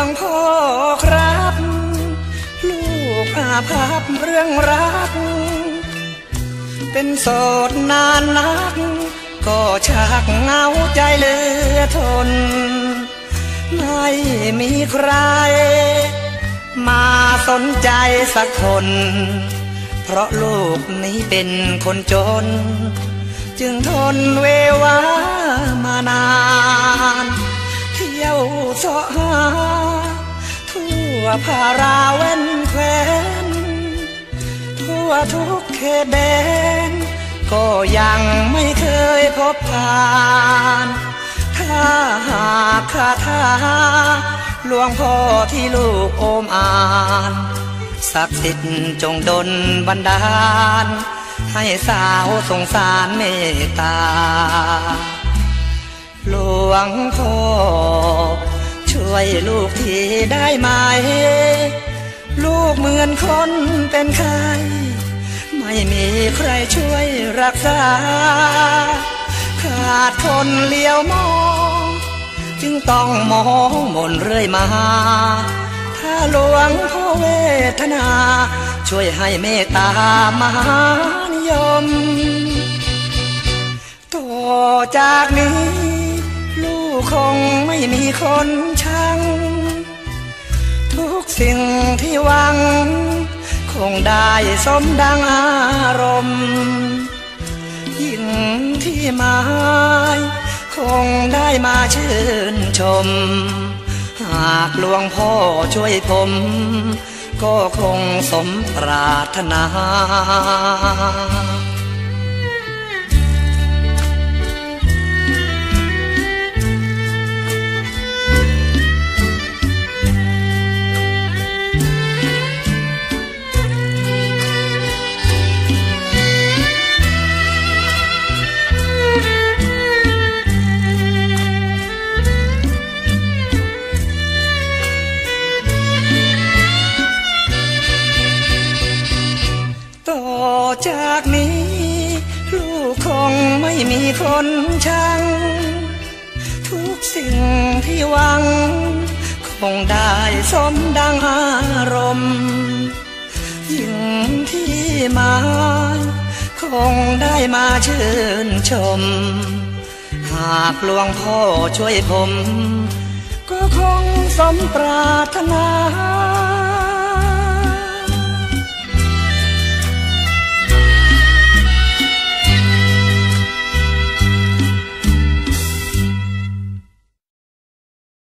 งพ่อครับลูกอาภัพเรื่องรักเป็นโสดนานนักก็ชักเหงาใจเหลือทนไม่มีใครมาสนใจสักคนเพราะลูกนี้เป็นคนจนจึงทนเววามานานเที่ยวเสาะหาทั่วภาราเว้นแคว้นทั่วทุกเขตแดนก็ยังไม่เคยพบผ่านถ้าหากคาถาหลวงพ่อที่ลูกโอมอ่านศักดิ์สิทธิ์จงดลบันดาลให้สาวสงสารเมตตาหลวงพ่อช่วยลูกทีได้ไหมลูกเหมือนคนเป็นไข้ไม่มีใครช่วยรักษาขาดคนเลี้ยวมองจึงต้องมองมนเรื่อยมาถ้าหลวงพ่อเวทนาช่วยให้เมตตามหานิยมต่อจากนี้ลูกคงไม่มีคนชังทุกสิ่งที่หวังคงได้สมดังอารมณ์ยิ่งที่หมายคงได้มาชื่นชมหากหลวงพ่อช่วยผมก็คงสมปรารถนาจากนี้ลูกคงไม่มีคนชังทุกสิ่งที่หวังคงได้สมดังอารมณ์ยิ่งที่หมายคงได้มาชื่นชมหากหลวงพ่อช่วยผมก็คงสมปรารถนา